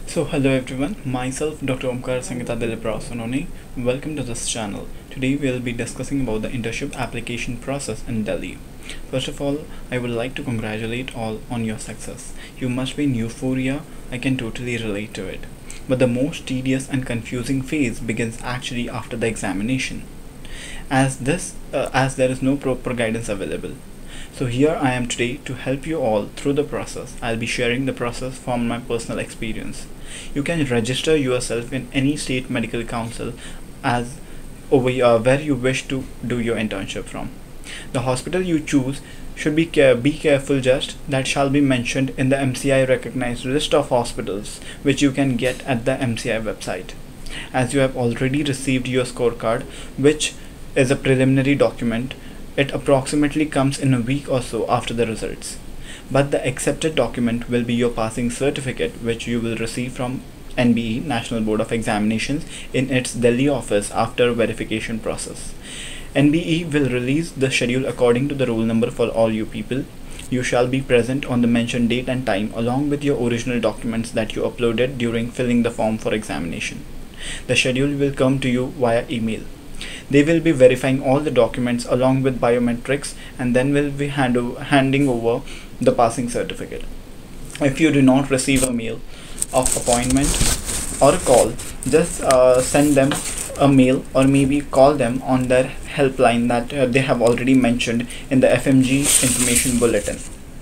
So hello everyone, myself Dr. Sonawane. Welcome to this channel. Today we will be discussing about the internship application process in Delhi. First of all, I would like to congratulate all on your success. You must be in euphoria, I can totally relate to it. But the most tedious and confusing phase begins actually after the examination. As there is no proper guidance available. So here I am today to help you all through the process. I'll be sharing the process from my personal experience. You can register yourself in any state medical council as where you wish to do your internship from. The hospital you choose should be careful just that shall be mentioned in the MCI recognized list of hospitals which you can get at the MCI website. As you have already received your scorecard, which is a preliminary document, it approximately comes in a week or so after the results. But the accepted document will be your passing certificate, which you will receive from NBE, National Board of Examinations, in its Delhi office after verification process. NBE will release the schedule according to the roll number for all you people. You shall be present on the mentioned date and time along with your original documents that you uploaded during filling the form for examination. The schedule will come to you via email. They will be verifying all the documents along with biometrics and then will be handing over the passing certificate. If you do not receive a mail of appointment or a call, just send them a mail or maybe call them on their helpline that they have already mentioned in the FMG information bulletin.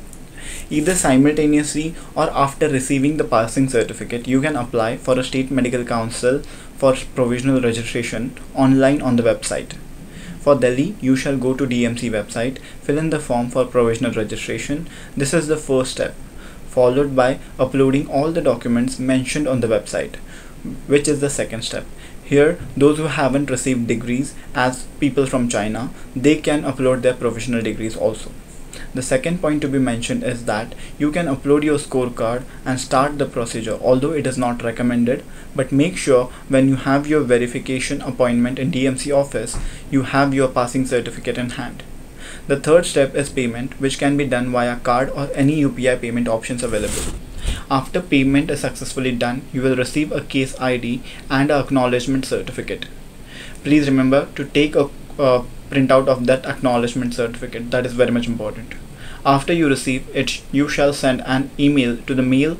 Either simultaneously or after receiving the passing certificate, you can apply for a state medical council for provisional registration online on the website. For Delhi, you shall go to DMC website, fill in the form for provisional registration. This is the first step, followed by uploading all the documents mentioned on the website, which is the second step. Here, those who haven't received degrees, as people from China, they can upload their provisional degrees also. The second point to be mentioned is that you can upload your scorecard and start the procedure, although it is not recommended, but make sure when you have your verification appointment in DMC office, you have your passing certificate in hand. The third step is payment, which can be done via card or any UPI payment options available. After payment is successfully done, you will receive a case ID and an acknowledgement certificate. Please remember to take a printout of that acknowledgement certificate. That is very much important. After you receive it, you shall send an email to the mail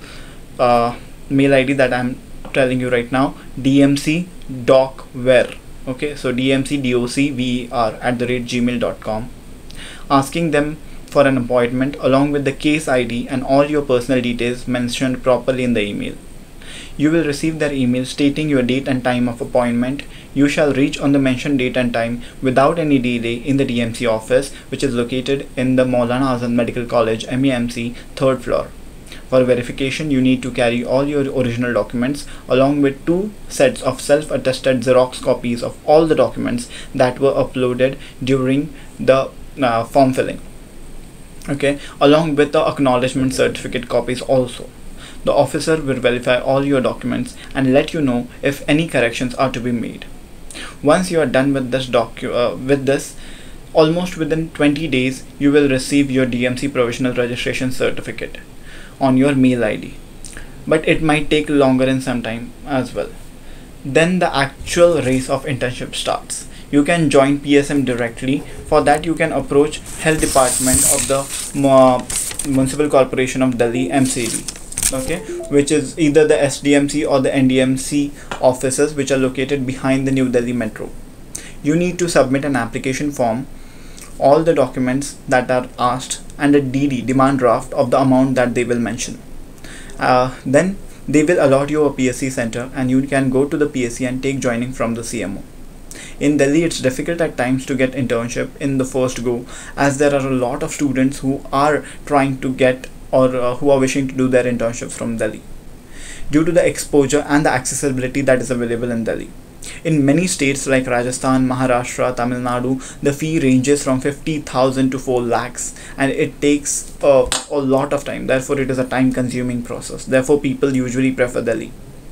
ID that I am telling you right now, dmcdocver. Okay, so dmcdocver@gmail.com, asking them for an appointment along with the case ID and all your personal details mentioned properly in the email. You will receive their email stating your date and time of appointment. You shall reach on the mentioned date and time without any delay in the DMC office, which is located in the Maulana Azad Medical College, MEMC, 3rd floor. For verification, you need to carry all your original documents along with 2 sets of self-attested Xerox copies of all the documents that were uploaded during the form filling. Okay, along with the acknowledgement certificate copies also. The officer will verify all your documents and let you know if any corrections are to be made. Once you are done with this, almost within 20 days, you will receive your DMC provisional registration certificate on your mail ID. But it might take longer in some time as well. Then the actual race of internship starts. You can join PSM directly. For that, you can approach Health Department of the Municipal Corporation of Delhi, MCD. Okay, which is either the SDMC or the NDMC offices, which are located behind the New Delhi Metro. You need to submit an application form, all the documents that are asked, and a DD, demand draft, of the amount that they will mention. Then they will allot you a PSC center and you can go to the PSC and take joining from the CMO. In Delhi, it's difficult at times to get internship in the first go, as there are a lot of students who are trying to get or who are wishing to do their internships from Delhi, due to the exposure and the accessibility that is available in Delhi. In many states like Rajasthan, Maharashtra, Tamil Nadu, the fee ranges from 50,000 to 4 lakhs and it takes a lot of time. Therefore, it is a time-consuming process. Therefore, people usually prefer Delhi.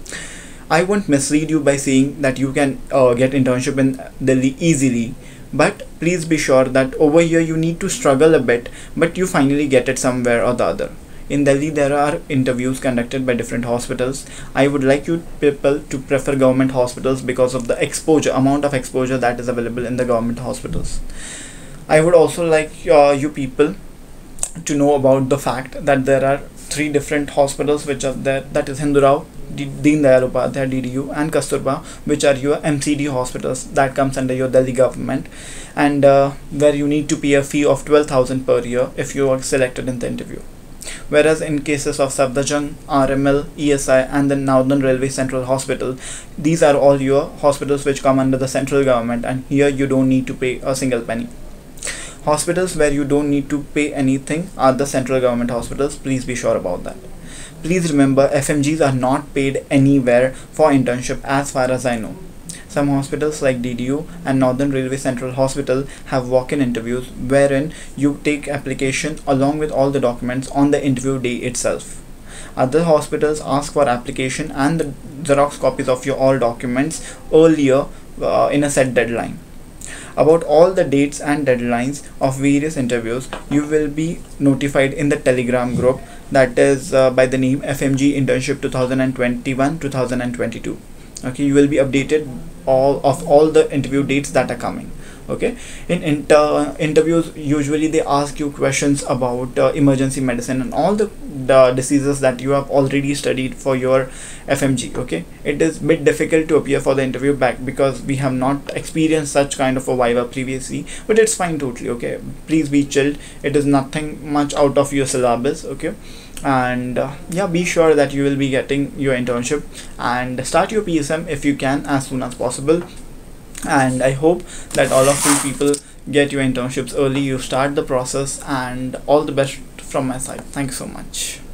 I won't mislead you by saying that you can get internship in Delhi easily, but please be sure that over here you need to struggle a bit, but you finally get it somewhere or the other. In Delhi, there are interviews conducted by different hospitals. I would like you people to prefer government hospitals because of the amount of exposure that is available in the government hospitals. I would also like you people to know about the fact that there are three different hospitals which are there, that is Hindurao, Deen Dayal Upadhyay DDU, and Kasturba, which are your MCD hospitals that comes under your Delhi government, and where you need to pay a fee of 12,000 per year if you are selected in the interview. Whereas in cases of Safdarjung, RML, ESI, and the Northern Railway Central Hospital, these are all your hospitals which come under the central government, and here you don't need to pay a single penny. Hospitals where you don't need to pay anything are the central government hospitals. Please be sure about that. Please remember, FMGs are not paid anywhere for internship as far as I know. Some hospitals like DDU and Northern Railway Central Hospital have walk-in interviews wherein you take application along with all the documents on the interview day itself. Other hospitals ask for application and the Xerox copies of your all documents earlier in a set deadline. About all the dates and deadlines of various interviews, you will be notified in the Telegram group that is by the name FMG Internship 2021-2022. Okay, you will be updated all the interview dates that are coming. Okay, in interviews, usually they ask you questions about emergency medicine and all the diseases that you have already studied for your FMG. Okay, it is a bit difficult to appear for the interview back because we have not experienced such kind of a viva previously, but it's fine totally. Okay, please be chilled. It is nothing much out of your syllabus. Okay, and yeah, be sure that you will be getting your internship and start your PSM if you can as soon as possible. And I hope that all of you people get your internships early, you start the process, and all the best from my side. Thank you so much.